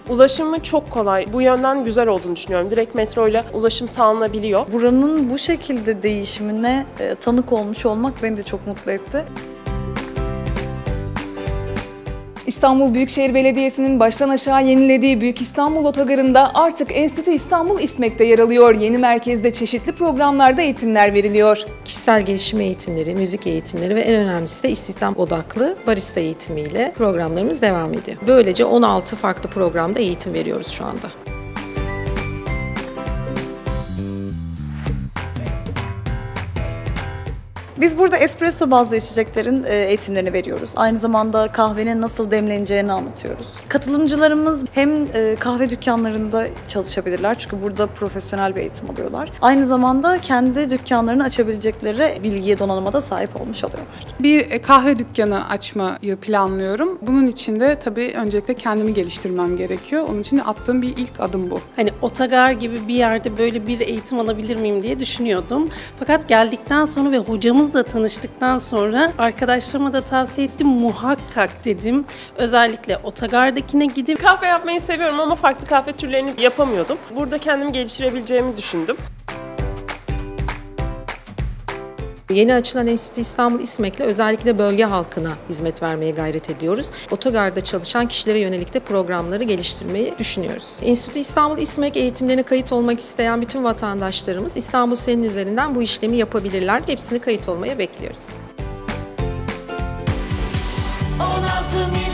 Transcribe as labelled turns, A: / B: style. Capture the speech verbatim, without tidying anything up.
A: Ulaşımı çok kolay. Bu yönden güzel olduğunu düşünüyorum. Direkt metro ile ulaşım sağlanabiliyor.
B: Buranın bu şekilde değişimine e, tanık olmuş olmak beni de çok mutlu etti.
C: İstanbul Büyükşehir Belediyesi'nin baştan aşağı yenilediği Büyük İstanbul Otogarı'nda artık Enstitü İstanbul İSMEK'te yer alıyor. Yeni merkezde çeşitli programlarda eğitimler veriliyor.
D: Kişisel gelişim eğitimleri, müzik eğitimleri ve en önemlisi de istihdam odaklı barista eğitimiyle programlarımız devam ediyor. Böylece on altı farklı programda eğitim veriyoruz şu anda.
B: Biz burada espresso bazlı içeceklerin eğitimlerini veriyoruz. Aynı zamanda kahvenin nasıl demleneceğini anlatıyoruz. Katılımcılarımız hem kahve dükkanlarında çalışabilirler çünkü burada profesyonel bir eğitim alıyorlar. Aynı zamanda kendi dükkanlarını açabilecekleri bilgiye, donanıma da sahip olmuş oluyorlar.
E: Bir kahve dükkanı açmayı planlıyorum. Bunun için de tabii öncelikle kendimi geliştirmem gerekiyor. Onun için attığım bir ilk adım bu.
F: Hani otogar gibi bir yerde böyle bir eğitim alabilir miyim diye düşünüyordum. Fakat geldikten sonra ve hocamız da tanıştıktan sonra arkadaşlarıma da tavsiye ettim. Muhakkak dedim. Özellikle otogardakine gidip
A: Kahve yapmayı seviyorum ama farklı kahve türlerini yapamıyordum. Burada kendimi geliştirebileceğimi düşündüm.
D: Yeni açılan Enstitü İstanbul İSMEK'le özellikle bölge halkına hizmet vermeye gayret ediyoruz. Otogarda çalışan kişilere yönelik de programları geliştirmeyi düşünüyoruz. Enstitü İstanbul İSMEK eğitimlerine kayıt olmak isteyen bütün vatandaşlarımız İstanbul Senin üzerinden bu işlemi yapabilirler. Hepsini kayıt olmaya bekliyoruz.
G: on altı